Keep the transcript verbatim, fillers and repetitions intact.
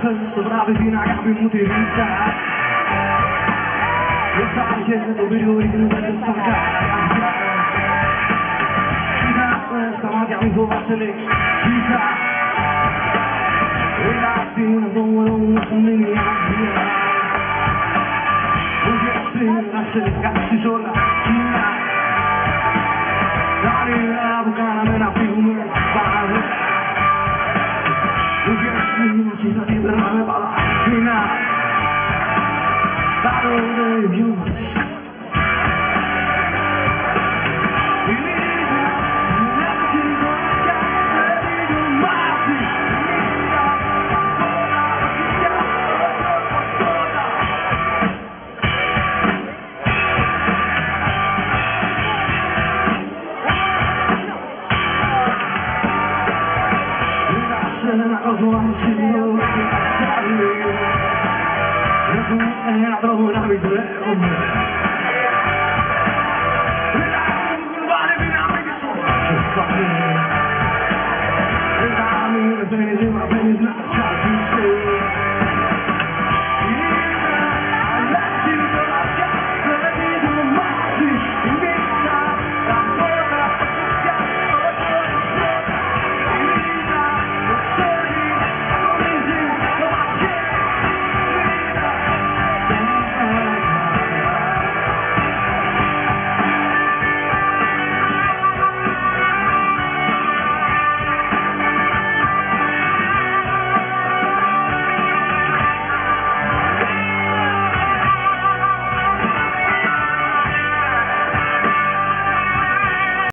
το βράδυ την αγάπη μου τη ρίξα. Δεν θα έρχεσαι το περιορίζουν δεν στα καρδιά. Κοίτα στα μάτια μου φοβάσαι λέει κοίτα. Έλα στην αυτό μόνο μου σου μείνει η αγγεία. Όχι έτσι να σε κάσεις όλα κοίτα. Τα όνειρα που κάναμε να φύγουμε παραδέα. Όχι έτσι να την περνάμε παλαβίνα. Τα όνειρα δυο μας. Ένα κόσμο αμυσίδιο και καψάρι. Έχουν έναν τρόπο να μην τρέχομαι. Έχουν βάλει δυνάμει και στο πάθει. Δεν θα μην φαίνεται